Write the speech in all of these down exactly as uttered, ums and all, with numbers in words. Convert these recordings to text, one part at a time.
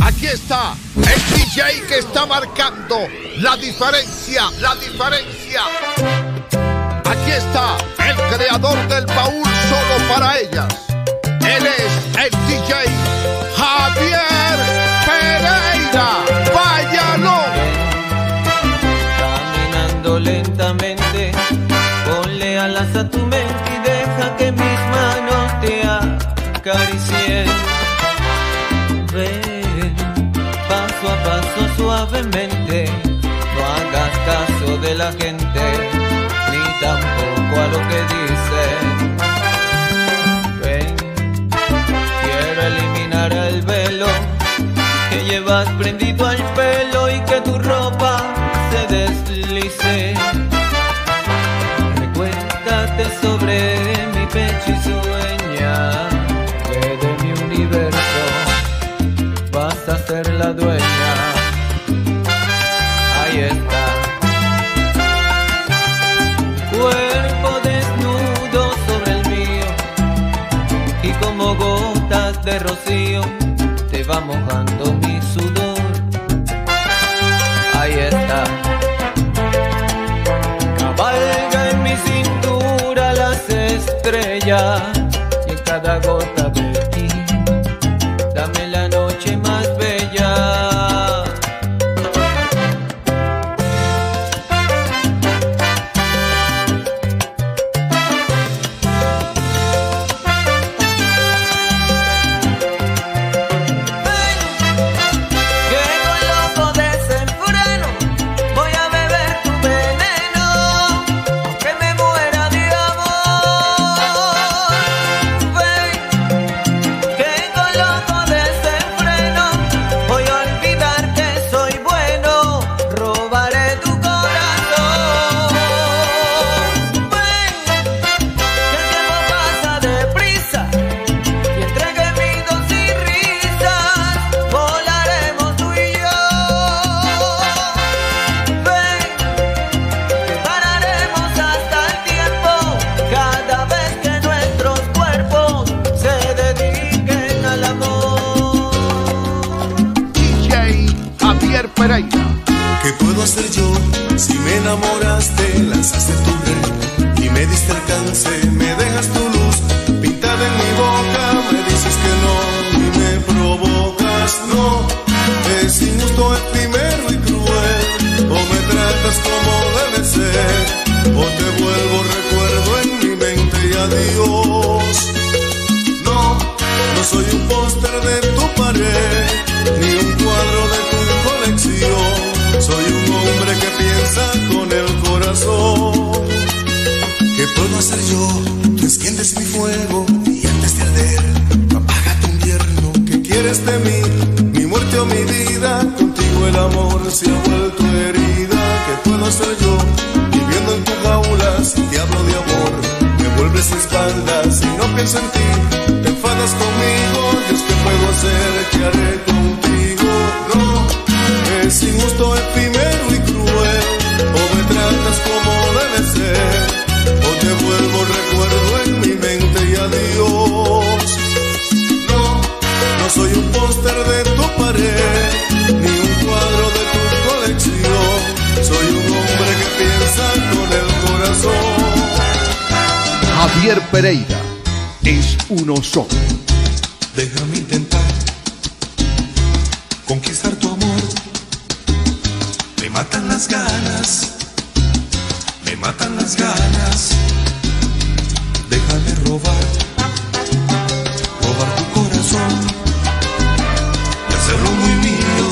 Aquí está el D J que está marcando la diferencia, la diferencia. Aquí está el creador del baúl solo para ellas. Él es el D J Javier Pereira. ¡Váyalo! Caminando lentamente, ponle alas a tu mente y deja que mis manos te acaricien. Ven, paso a paso suavemente, no hagas caso de la gente, ni tampoco a lo que dicen. Ven, quiero eliminar el velo que llevas prendido al pelo y que tu ropa se deslice. Recuéstate sobre mi pecho y sueña que de mi universo vas a ser la dueña. Ahí está. Cuerpo desnudo sobre el mío y como gotas de rocío te va mojando mi sudor. Ahí está. Cabalga en mi cintura las estrellas y en cada gota de ti dame la noche más bella. ¿Qué puedo hacer yo si me enamoraste? Lanzaste tu red y me diste alcance. Me dejas tu luz pintada en mi boca. Me dices que no y me provocas. No, es injusto, efímero y cruel. O me tratas como debe ser, o te vuelvo recuerdo en mi mente y adiós. No, no soy un póster de tu pared, ni un cuadro de tu colección. Soy un hombre que piensa con el corazón. ¿Qué puedo hacer yo? Tú enciendes mi fuego y antes de arder apaga tu invierno. ¿Qué quieres de mí? Mi muerte o mi vida. Contigo el amor se ha vuelto herida. ¿Qué puedo hacer yo? Viviendo en tu jaula, si te hablo de amor me vuelves la espalda. Si no pienso en ti, te enfadas conmigo. Dios, ¿qué puedo hacer? ¿Qué haré contigo? No, es injusto, efímero y cruel. O me tratas como debe ser, o te vuelvo recuerdo en mi mente y adiós. No, no soy un póster de tu pared, ni un cuadro de tu colección. Soy un hombre que piensa con el corazón. Javier Pereira es uno solo. Déjame intentar conquistar tu amor. Me matan las ganas, me matan las ganas. Déjame robar, robar tu corazón y hacerlo muy mío,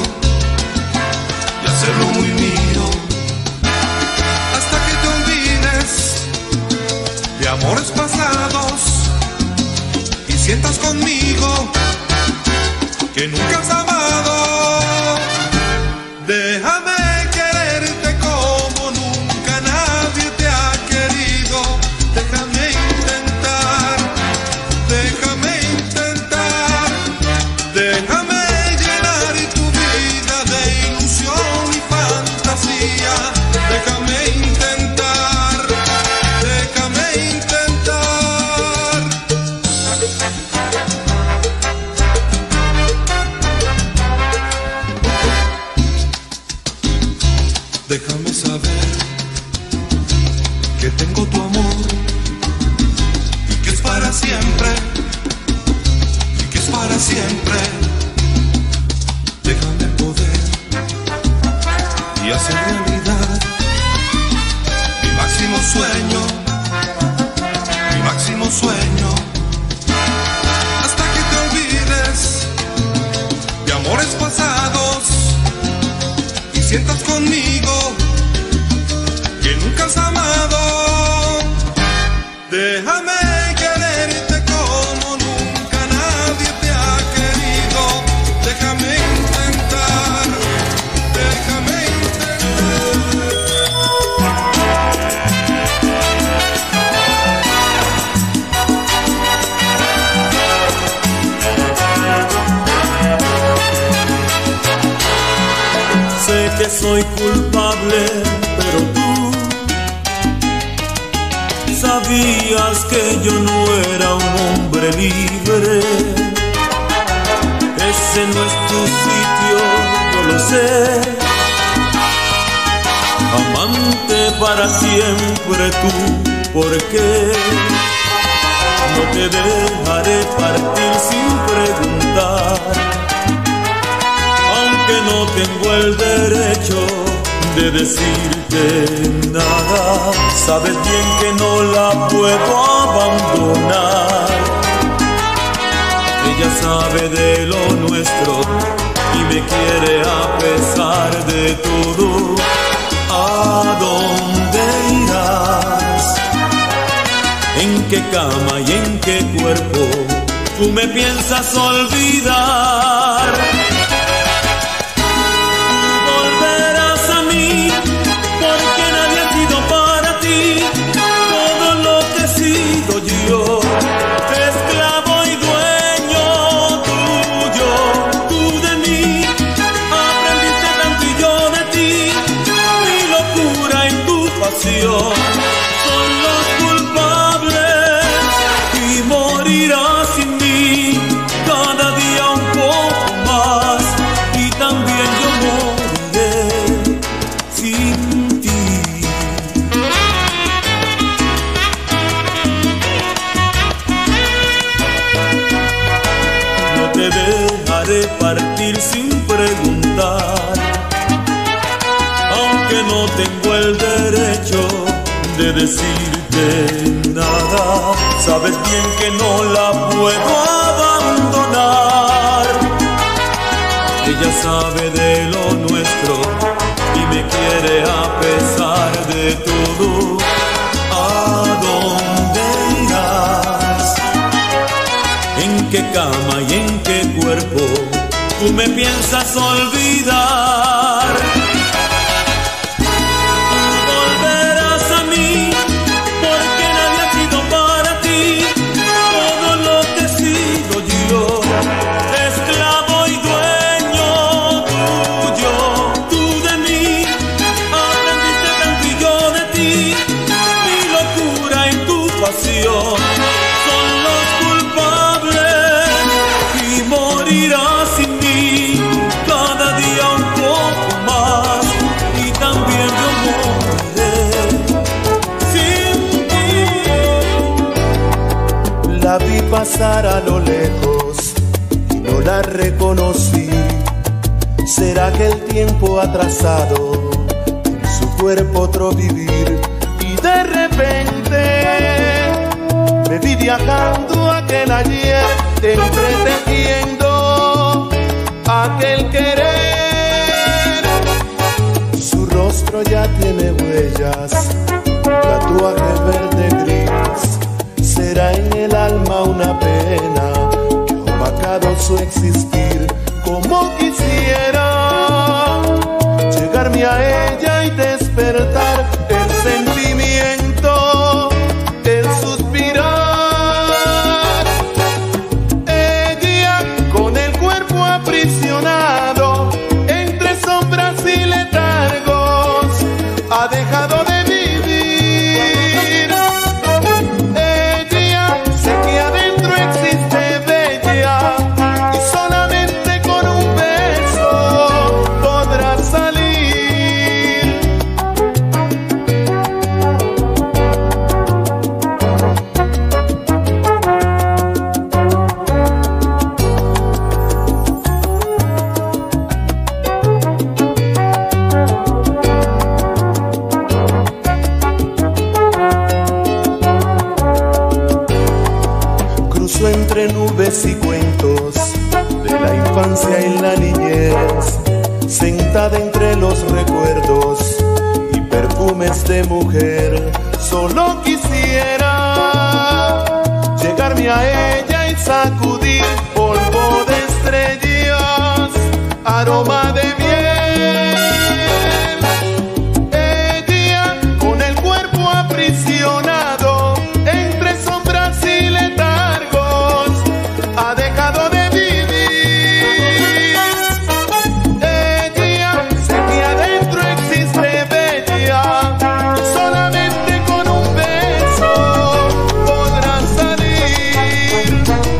y hacerlo muy mío. Hasta que te olvides de amores pasados y sientas conmigo que nunca has amado. Déjame quererte como nunca nadie te ha querido. Déjame intentar, déjame intentar. Déjame llenar tu vida de ilusión y fantasía. Déjame intentar, déjame intentar. siempre. Déjame poder y hacer realidad mi máximo sueño, mi máximo sueño. Hasta que te olvides de amores pasados y sientas conmigo que nunca has amado. Déjame quererte como nunca nadie te ha querido. Déjame intentar, déjame intentar. Sé que soy culpable, pero tú sabías que yo no era un hombre libre. Ese no es tu sitio, yo lo sé. Amante para siempre tú, ¿por qué? No te dejaré partir sin preguntar, aunque no tengo el derecho de decirte nada. Sabes bien que no la puedo abandonar. Ella sabe de lo nuestro y me quiere a pesar de todo. ¿A dónde irás? ¿En qué cama y en qué cuerpo tú me piensas olvidar? Volverás a mí, porque nadie ha sido para ti todo lo que he sido yo, esclavo y dueño tuyo. Tú de mí aprendiste tanto y yo de ti, mi locura y tu pasión son los culpables y morirás sin mí cada día un poco más, y también yo moriré sin ti. No te dejaré partir sin preguntar, aunque no tengo el derecho de decirte nada. Sabes bien que no la puedo abandonar. Ella sabe de lo nuestro y me quiere a pesar de todo. ¿A dónde irás? ¿En qué cama y en qué cuerpo tú me piensas olvidar? Volverás a mí, porque nadie ha sido para ti todo lo que he sido yo, esclavo y dueño tuyo. Tú de mí aprendiste tanto y yo de ti, mi locura y tu pasión son los culpables y morirás sin mí cada día un poco más, y también yo moriré sin ti. La vi pasar a lo lejos y no la reconocí. ¿Será que el tiempo ha trazado en su cuerpo otro vivir? Y de repente me vi viajando aquel ayer, entretejiendo aquel querer. Su rostro ya tiene huellas, tatuaje verde gris. Será en el alma una pena que ha opacado su existir. Como quisiera llegarme a ella y despertar el sentimiento, el suspirar. Ella con el cuerpo aprisionado entre sombras y letargos ha dejado de vivir. Ella sé que adentro existe bella y solamente con un beso podrá salir. cuentos de la infancia y la niñez, sentada entre los recuerdos y perfumes de mujer. Solo quisiera llegarme a ella y sacudir polvo de estrellas, aroma de miel. Ella con el cuerpo aprisionado entre sombras y letargos ha dejado de vivir. Ella sé que adentro existe bella, solamente con un beso podrá salir.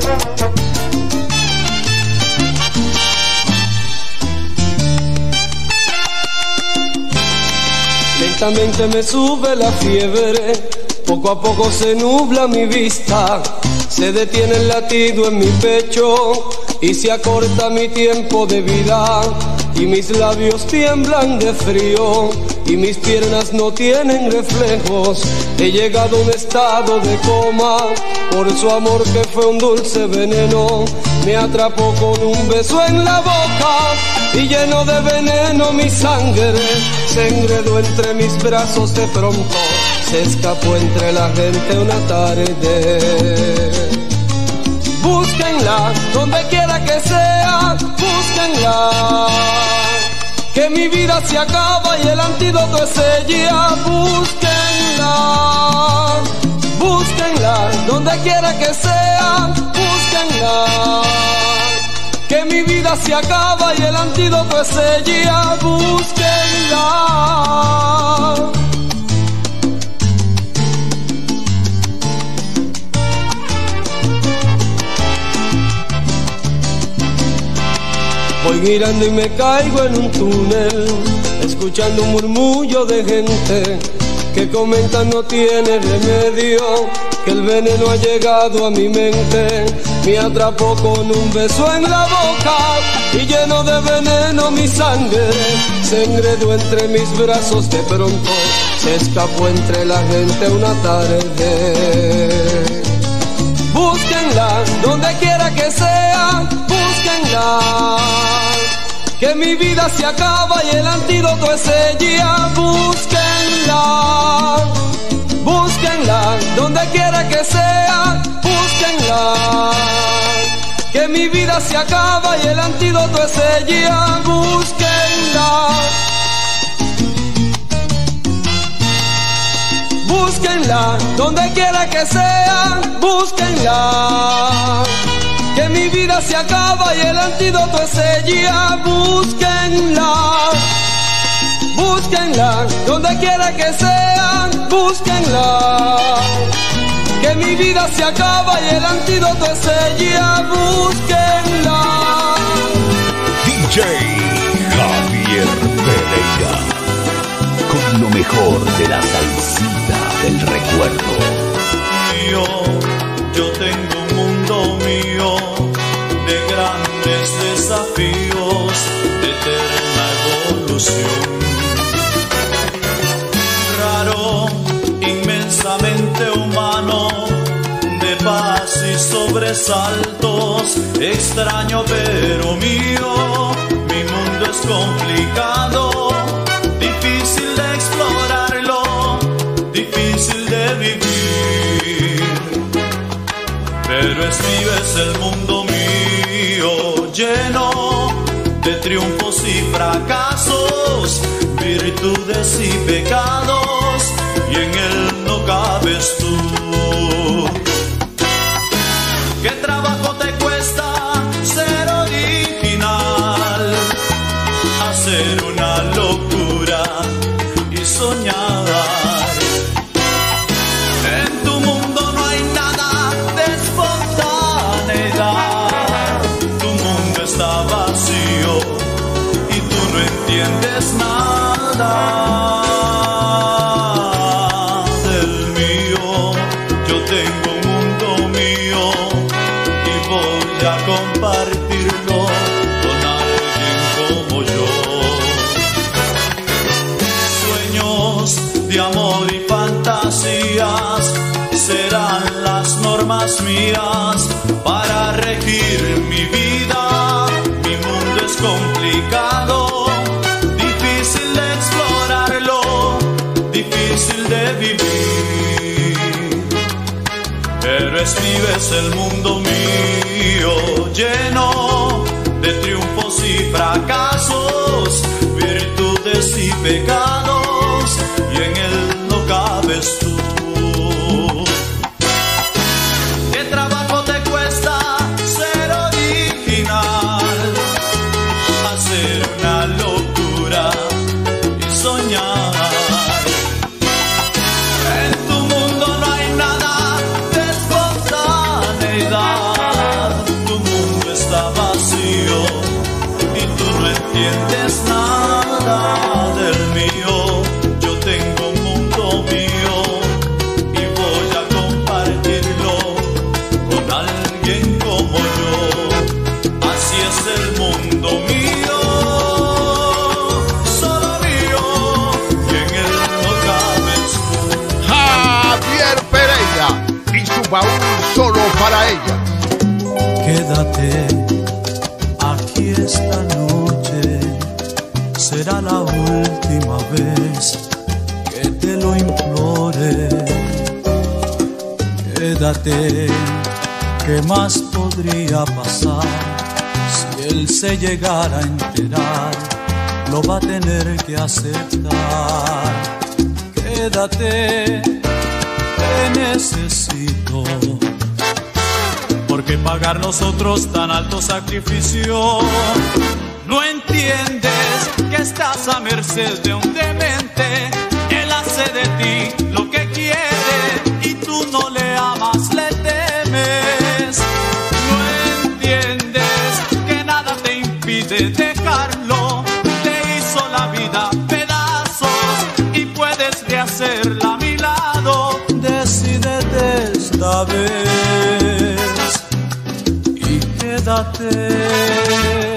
Lentamente me sube la fiebre, poco a poco se nubla mi vista, se detiene el latido en mi pecho y se acorta mi tiempo de vida, y mis labios tiemblan de frío y mis piernas no tienen reflejos. He llegado a un estado de coma por su amor que fue un dulce veneno. Me atrapó con un beso en la boca y lleno de veneno mi sangre se enredó entre mis brazos. De pronto se escapó entre la gente una tarde. Búsquenla donde quiera que sea, búsquenla, que mi vida se acaba y el antídoto es ella. Búsquenla, búsquenla donde quiera que sea, búsquenla, que mi vida se acaba y el antídoto es ella. Búsquenla. Voy girando y me caigo en un túnel, escuchando un murmullo de gente que comentan no tiene remedio, que el veneno ha llegado a mi mente. Me atrapó con un beso en la boca y lleno de veneno mi sangre se enredó entre mis brazos. De pronto se escapó entre la gente una tarde. Búsquenla donde quiera que sea, búsquenla, que mi vida se acaba y el antídoto es ella. Búsquenla, búsquenla donde quiera que sea, búsquenla, que mi vida se acaba y el antídoto es ella. Búsquenla, búsquenla donde quiera que sea, búsquenla, que mi vida se acaba y el antídoto es ella. Búsquenla, búsquenla donde quiera que sea, búsquenla, que mi vida se acaba y el antídoto es ella. Búsquenla. D J Javier Pereira, con lo mejor de la salsita del recuerdo. Mío, yo tengo un mundo mío de grandes desafíos, de eterna evolución. Raro, inmensamente humano, de paz y sobresaltos, extraño pero mío. Mi mundo es complicado, difícil de explorarlo, difícil de vivir, pero es mío, es el mundo mío, lleno de triunfos y fracasos, virtudes y pecados, y en él no cabes tú. ¿Qué trabajo te cuesta ser original? Hacer una locura y soñar. En tu mundo no hay nada de espontaneidad. Tu mundo está vacío y tú no entiendes nada del mío. Yo tengo un mundo mío y voy a compartirlo con alguien como yo. Sueños de amor y fantasías serán las normas mías para regir en mi vida, mi mundo es complicado, difícil de explorarlo, difícil de vivir. Pero escribes el mundo mío lleno de triunfos y fracasos, virtudes y pecados, y en él no cabes tú. ¿Qué trabajo te cuesta ser original? Hacer una locura y soñar. En tu mundo no hay nada de espontaneidad. Tu mundo está vacío y tú no entiendes nada del mío. Yo tengo un mundo mío y voy a compartirlo con alguien como yo. Así es el mundo mío, solo mío, y en él no cabes tú. Javier Pereira y su baúl solo para ella. Quédate aquí esta noche, será la última vez que te lo implore. Quédate, ¿qué más podría pasar? Si él se llegara a enterar, lo va a tener que aceptar. Quédate, te necesito, porque pagar nosotros tan alto sacrificio. No entiendes que estás a merced de un demente. Él hace de ti lo que quiere y tú no le amas, le temes. No entiendes que nada te impide dejarlo. Te hizo la vida pedazos y puedes rehacerla a mi lado. Decídete esta vez y quédate.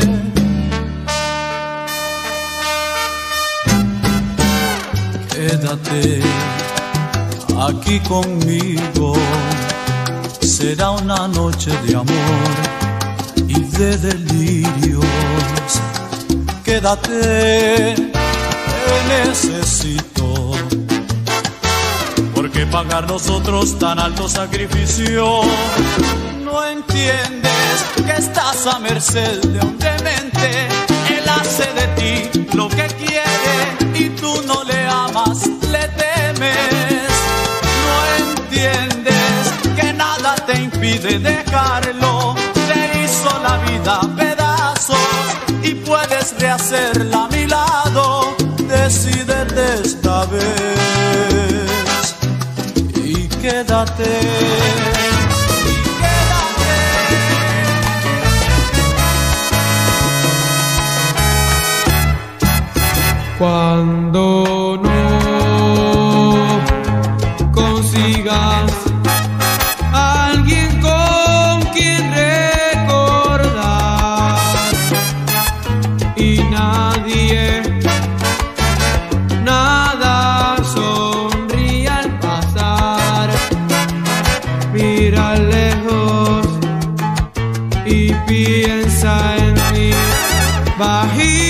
Quédate aquí conmigo, será una noche de amor y de delirios. Quédate, te necesito, porque pagar nosotros tan alto sacrificio. No entiendes que estás a merced de un demente. Él hace de ti lo que quiere y tú no le amas, le temes. No entiendes que nada te impide dejarlo. Te hizo la vida pedazos y puedes rehacerla a mi lado. Decídete esta vez y quédate. Cuando no consigas a alguien con quien recordar y nadie, nada sonríe al pasar, mira lejos y piensa en mí bajito.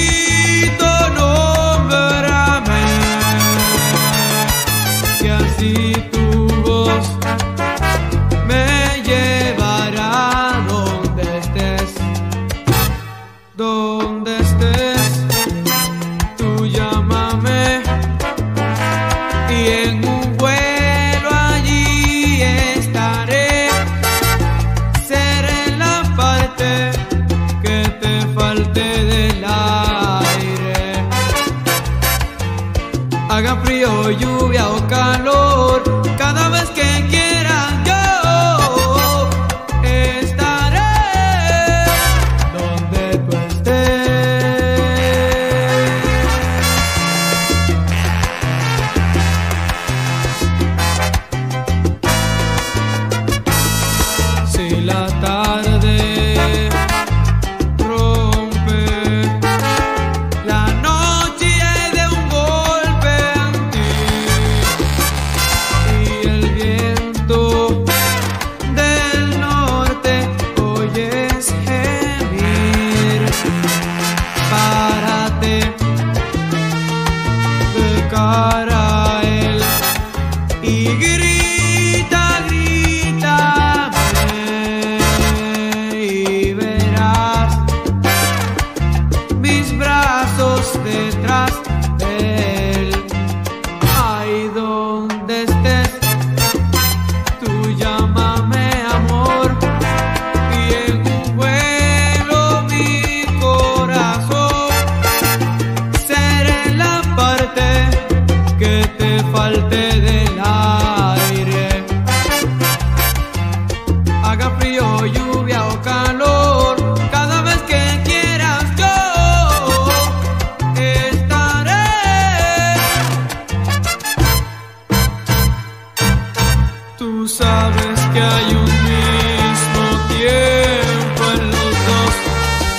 Que te falte del aire.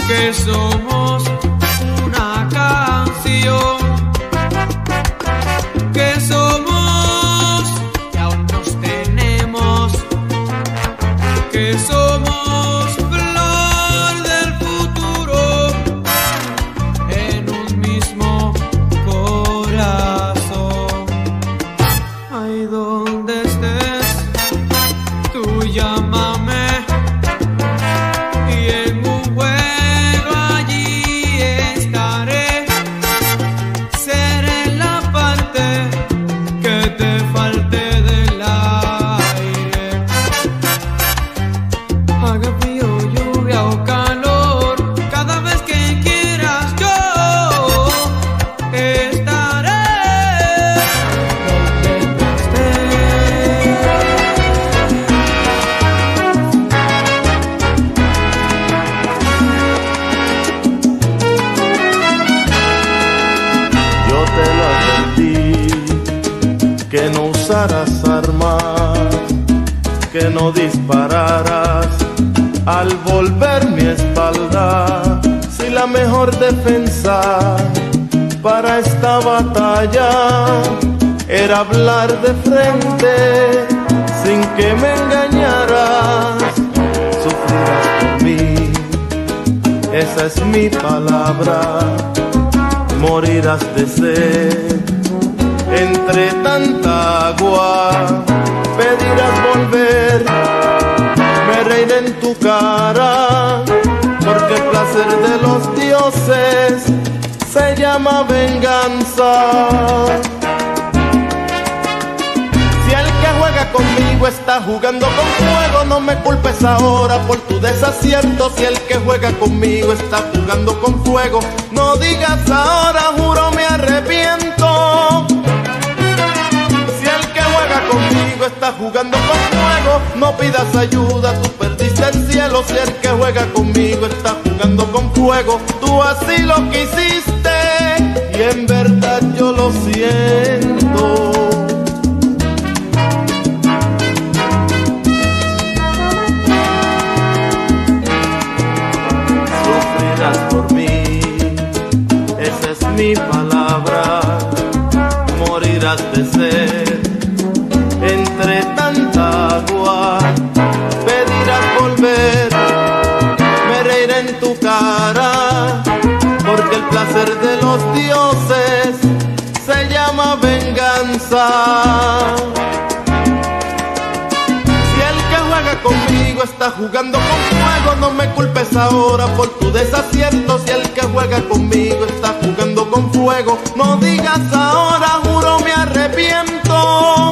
que somos una canción, que somos y aún nos tenemos, que somos flor del futuro en un mismo corazón. Ahí donde estés, tú llámame. Que no usaras armas, que no dispararas al volver mi espalda. Si la mejor defensa para esta batalla era hablar de frente sin que me engañaras, sufrirás por mí, esa es mi palabra, morirás de sed. Entre tanta agua pedirás volver, me reiré en tu cara, porque el placer de los dioses se llama venganza. Si el que juega conmigo está jugando con fuego, no me culpes ahora por tu desacierto. Si el que juega conmigo está jugando con fuego, no digas ahora, juro me arrepiento. Conmigo está jugando con fuego, no pidas ayuda, tú perdiste el cielo. Si el que juega conmigo está jugando con fuego, tú así lo quisiste y en verdad yo lo siento. Sufrirás por mí, esa es mi palabra, morirás de sed. Entre tanta agua pedirás volver, me reiré en tu cara, porque el placer de los dioses se llama venganza. Si el que juega conmigo está jugando con fuego, no me culpes ahora por tu desacierto. Si el que juega conmigo está jugando con fuego, no digas ahora, juro me arrepiento.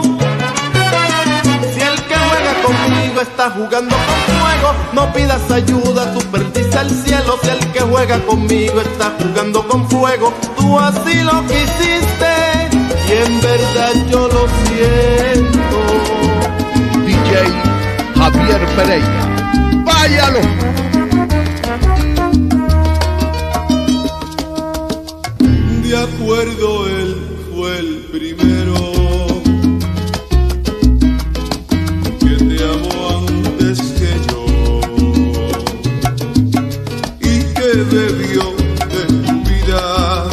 Conmigo está jugando con fuego, no pidas ayuda, tú perdiste el cielo. Si el que juega conmigo está jugando con fuego, tú así lo quisiste y en verdad yo lo siento. D J Javier Pereira, váyalo. De acuerdo, él fue el primero bebió de tu vida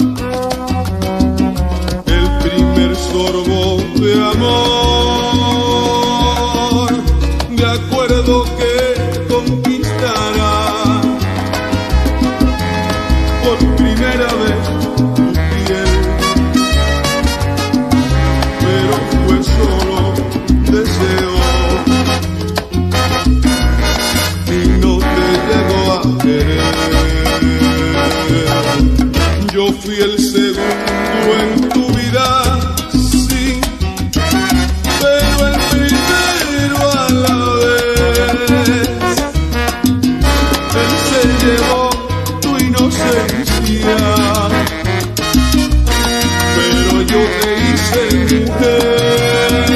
el primer sorbo de amor. De acuerdo que conquistará por primera vez tu piel, pero fue solo deseo y no te llegó a querer. Yo fui el segundo en tu vida, sí, pero el primero a la vez. Él se llevó tu inocencia, pero yo te hice mujer.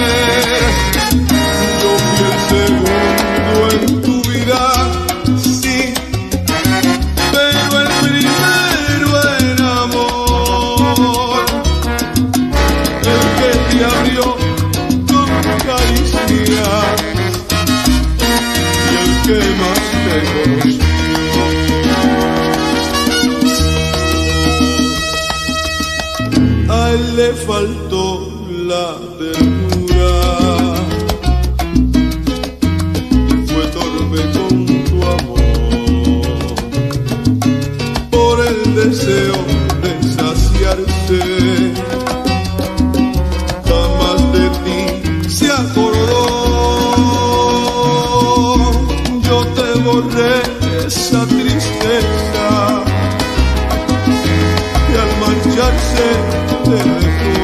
Yo fui el segundo en tu vida, sí, pero el primero en amor. El que te abrió con caricias y el que más te conoció. faltó la ternura. Fue torpe con tu amor, por el deseo de saciarse. Jamás de ti se acordó. Yo te borré esa tristeza y al marcharse te dejó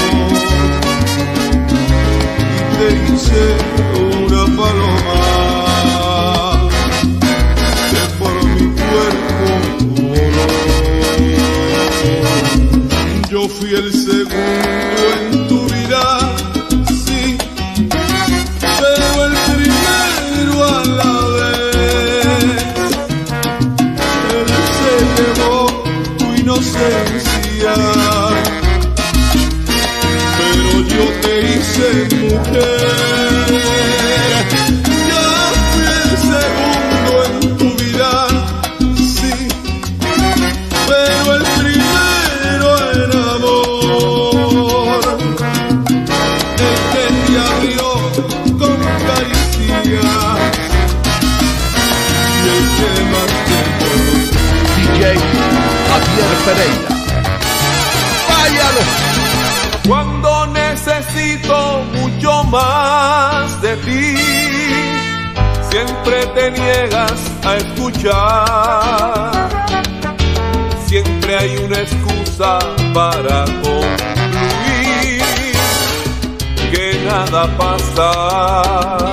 y te hice una paloma que por mi cuerpo voló. Yo fui el segundo en tu vida, sí, pero el primero a la vez. Él se llevó tu inocencia, pero yo te hice mujer. Ya fui el segundo en tu vida, sí, pero el primero en amor. El que te abrió con caricias y el que más te conoció. D J Javier Pereira. ¡Váyalo! Cuando necesito mucho más de ti, siempre te niegas a escuchar. Siempre hay una excusa para concluir que nada pasa.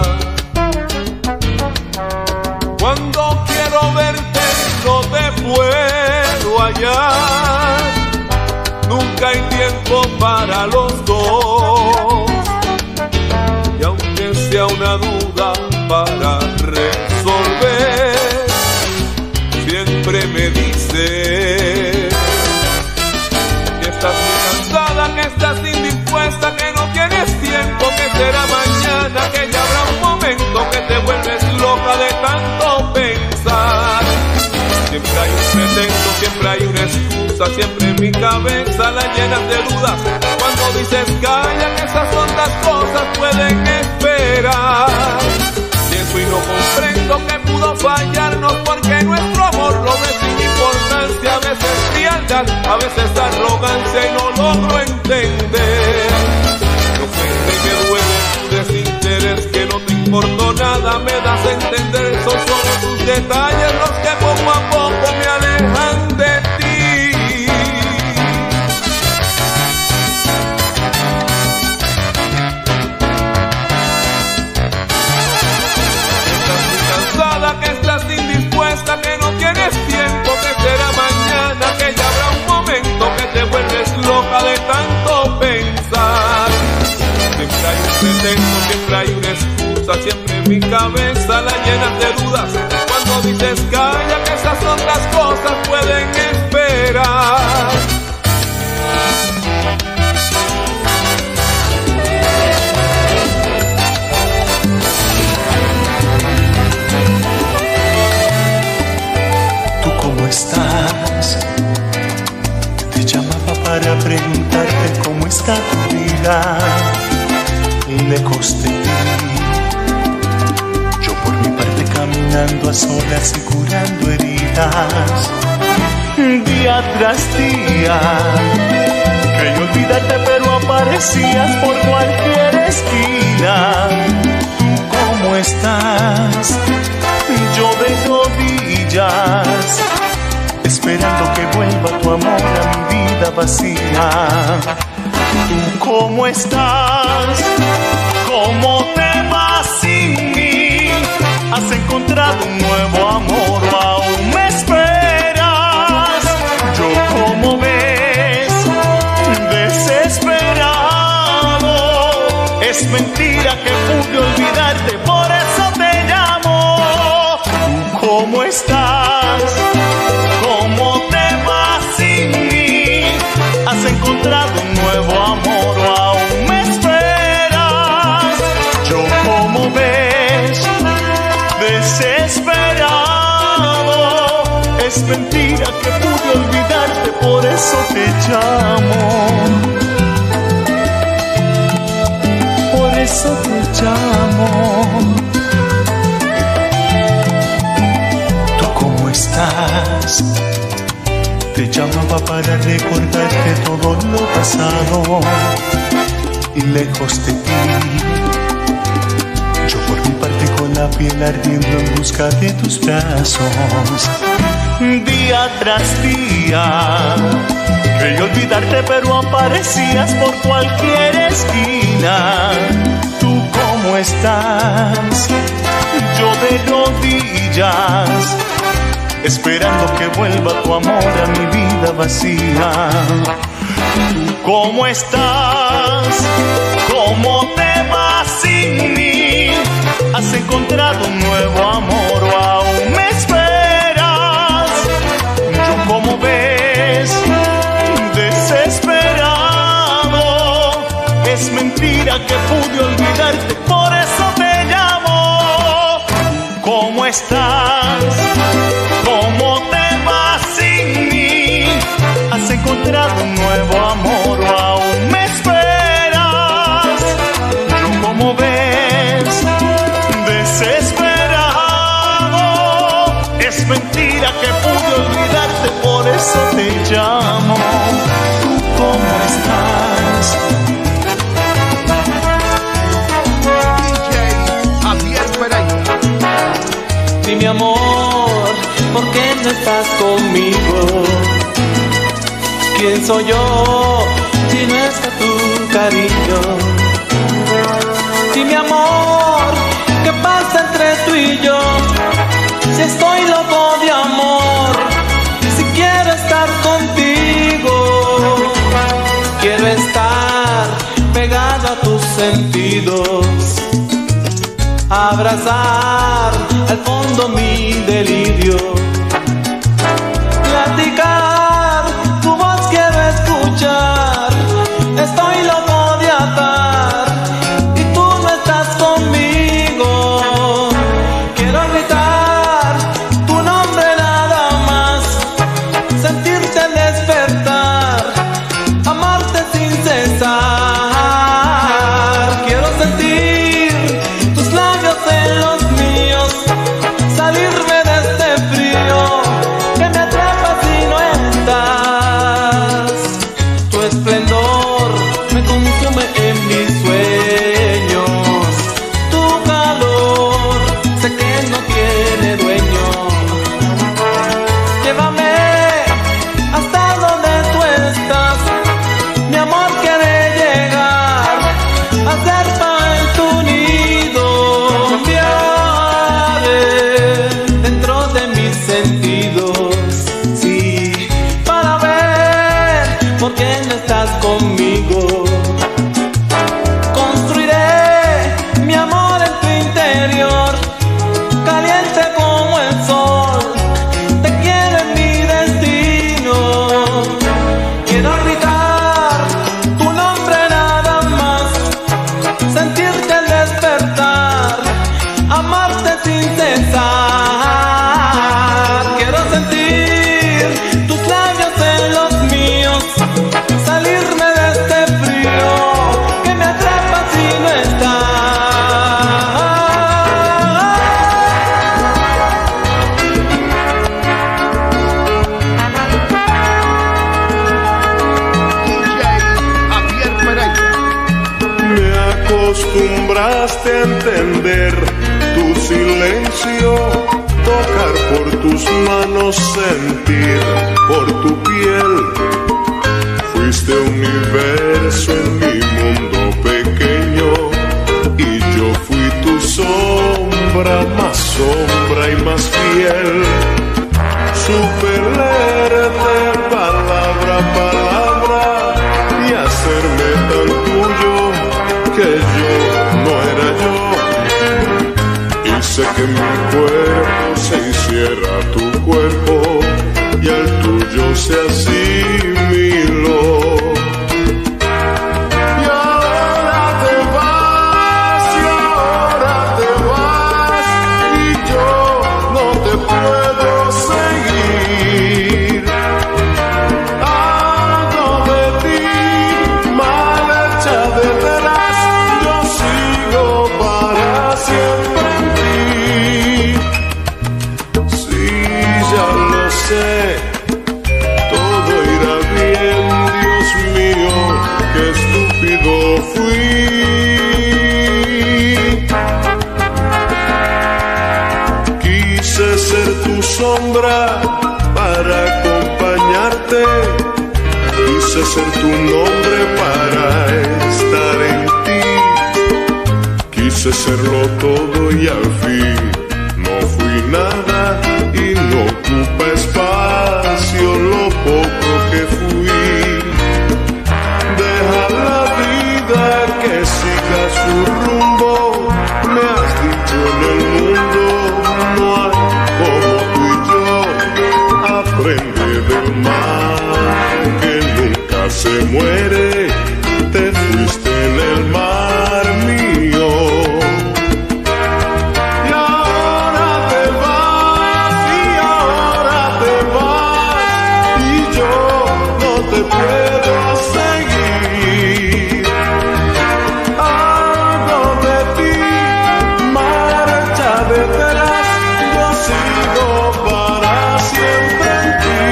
Cuando quiero verte no te puedo hallar. Nunca hay tiempo para los dos, y aunque sea una duda para resolver, siempre me dices que estás muy cansada, que estás indispuesta, que no tienes tiempo, que será mañana, que ya habrá un momento, que te vuelves loca de tanto pensar. Siempre hay un pretexto, siempre hay una excusa, siempre en mi cabeza la llenas de dudas. Cuando dices calla, que esas otras cosas pueden esperar. Pienso y no comprendo que pudo fallarnos, porque nuestro amor lo ves sin importancia. A veces frialdad, a veces arrogancia, y no logro entender. Me ofende y me duele tu desinterés, que no te importó nada, me das a entender. Son solo tus detalles los que poco a poco me alejan de ti. Estás muy cansada, que estás indispuesta, que no tienes tiempo, que será mañana, que ya habrá un momento, que te vuelves loca de tanto pensar. Siempre hay un pretexto, siempre hay una excusa, siempre en mi cabeza la llenas de dudas. Cuando dices calla, que esas otras cosas pueden esperar. ¿Tú cómo estás? Te llamaba para preguntarte cómo está tu vida. Lejos de ti, yo por mi parte caminando a solas y curando heridas, día tras día. Creí olvidarte pero aparecías por cualquier esquina. ¿Tú cómo estás? Yo de rodillas, esperando que vuelva tu amor a mi vida vacía. ¿Tú cómo estás? ¿Cómo te vas sin mí? ¿Has encontrado un nuevo amor o aún me esperas? Yo, como ves, desesperado. Es mentira que pude olvidarte, por eso te llamo. ¿Tú cómo estás? ¿Cómo te vas sin mí? ¿Has encontrado un nuevo amor o aún me esperas? Yo, como ves, desesperado. Es mentira que pude olvidarte, por eso te llamo. eso te llamo. ¿Tú cómo estás? Te llamaba para recordarte todo lo pasado y lejos de ti. Yo por mi parte con la piel ardiendo en busca de tus brazos. Día tras día creí olvidarte, pero aparecías por cualquier esquina. ¿Tú cómo estás? Yo de rodillas esperando que vuelva tu amor a mi vida vacía. ¿Tú cómo estás? ¿Cómo te vas sin mí? ¿Has encontrado un nuevo amor o aún me esperas? Yo, como ves, desesperado. Es mentira que pude olvidarte, por eso te llamo. ¿Cómo estás? ¿Cómo te vas sin mí? ¿Has encontrado un nuevo amor o aún me esperas? Yo, como ves, desesperado. Es mentira que pude olvidarte, por eso te llamo. ¿Tú cómo estás? D J Javier Pereira. Dime, amor, ¿por qué no estás conmigo? ¿Quién soy yo si no está tu cariño? Dime, amor, ¿qué pasa entre tú y yo? Si estoy loco de amor, si quiero estar contigo, quiero estar pegado a tus sentidos, abrazar al fondo mi delirio, platicar, tu voz quiero escuchar. Estoy loco de atar y tú no estás conmigo. Quiero gritar tu nombre nada más, sentirte al despertar, amarte sin cesar. Quiero sentir tus labios en los míos, salirme de este frío que me atrapa si no estás. Tu esplendor me consume en mis sueños, tu calor sé que no tiene dueño. Llévame hasta donde tú estás, mi amor quiere llegar a ser en tu nido. Viajaré dentro de mis sentidos, sí, para ver por qué no estás conmigo. Construiré mi amor en tu interior, caliente como el sol. Te quiero en mi destino. Quiero gritar tu nombre nada más, sentirte al despertar, amarte sin cesar. Quiero sentir tus labios en los míos, salirme de este frío que me atrapa si no estás. D J Javier Pereira. Me acostumbraste a entender tu silencio, tocar por tus manos, sentir por tu piel. Fuiste universo en mi mundo pequeño y yo fui tu sombra, más sombra y más fiel. Supe leerte palabra a palabra y hacerme tan tuyo que yo no era yo. Hice que mi cuerpo se hiciera tu cuerpo y al tuyo se asimiló. Y ahora te vas, y ahora te vas, y yo no te puedo seguir. Algo de ti mal hecha detrás, yo sigo sé, todo irá bien, Dios mío, qué estúpido fui. Quise ser tu sombra para acompañarte, quise ser tu nombre para estar en ti, quise serlo todo y al fin no fui nada y no ocupa espacio lo poco que fui. Deja la vida que siga su rumbo, me has dicho en el mundo no hay como tú y yo. Aprende del mar que nunca se muere, te fuiste en el mar mío. Y ahora te vas, y ahora te vas, y yo no te puedo seguir. Algo de ti marcha detrás, yo sigo para siempre en ti.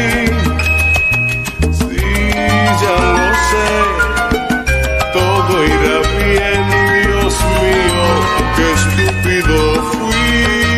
Sí, ya lo sé, todo irá bien, Dios mío, qué estúpido fui.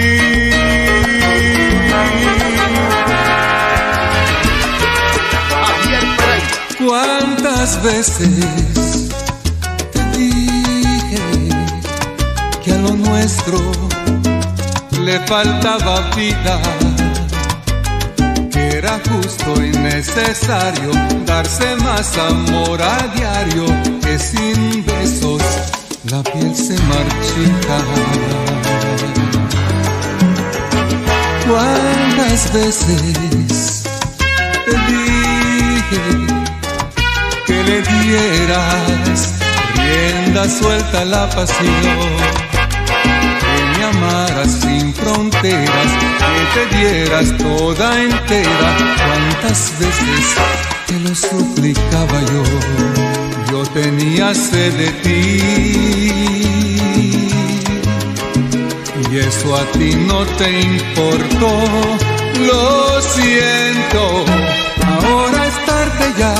Javier Pereira. ¿Cuántas veces te dije que a lo nuestro le faltaba vida? Que era justo y necesario darse más amor a diario, que sin besos la piel se marchita. ¿Cuántas veces te dije que le dieras rienda suelta a la pasión, que me amaras sin fronteras, que te dieras toda entera? ¿Cuántas veces te lo suplicaba yo? Yo tenía sed de ti y eso a ti no te importó. Lo siento, ahora es tarde ya,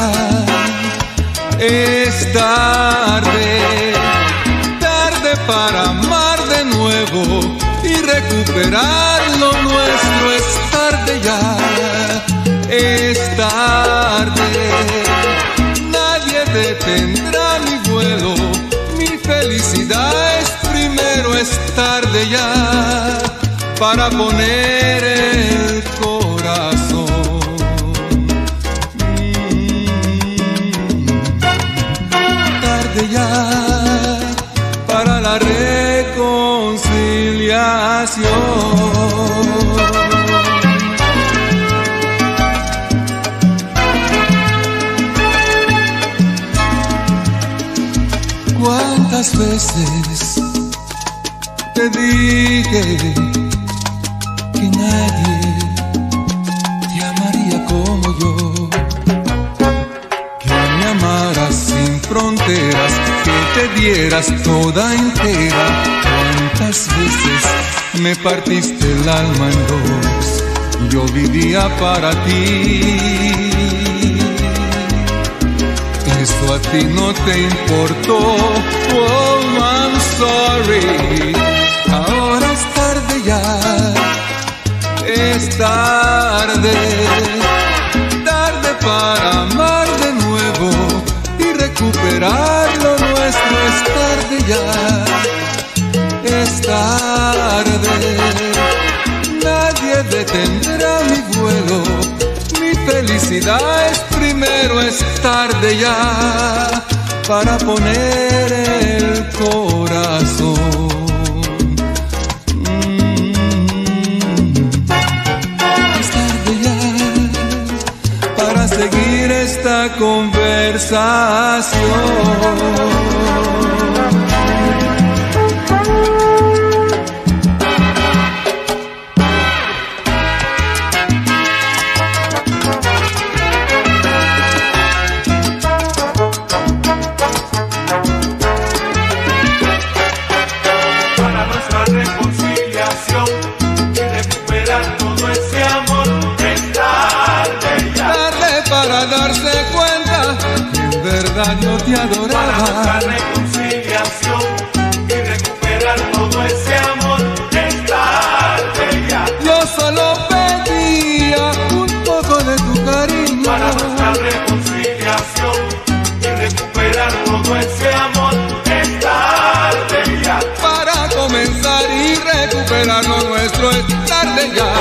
es tarde, tarde para amar de nuevo y recuperar lo nuestro. Es tarde ya, es tarde, nadie detendrá mi vuelo, mi felicidad es primero. Es tarde ya para poner el corazón. Ya para la reconciliación. ¿Cuántas veces te dije que nadie te amaría como yo? Que me amaras sin fronteras, que te dieras toda entera. ¿Cuántas veces me partiste el alma en dos? Yo vivía para ti. Eso a ti no te importó. Oh, I'm sorry. Ahora es tarde ya, es tarde, tarde para amar de nuevo y recuperar lo nuestro. Es tarde ya, es tarde, nadie detendrá mi vuelo, mi felicidad es primero. Es tarde ya para poner el corazón. Es tarde ya para seguir esta conversación. Reconciliación y recuperar todo ese amor. Es verdad no te adoraba. Para buscar reconciliación y recuperar todo ese amor, es tarde ya. Yo solo pedía un poco de tu cariño. Para buscar reconciliación y recuperar todo ese amor, es tarde ya. Para comenzar y recuperar lo nuestro, es tarde ya.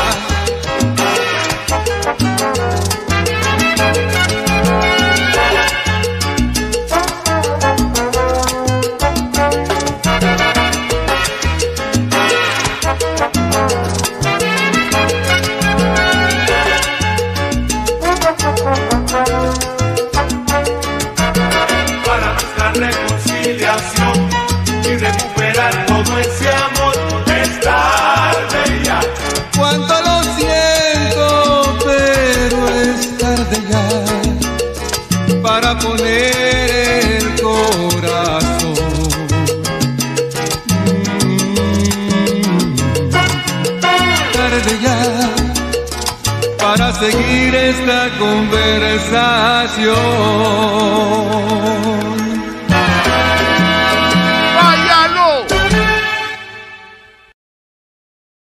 Para buscar reconciliación y recuperar todo ese amor, es tarde ya. Cuánto lo siento, pero es tarde ya para poner el corazón. Mm, tarde ya para seguir esta conversación.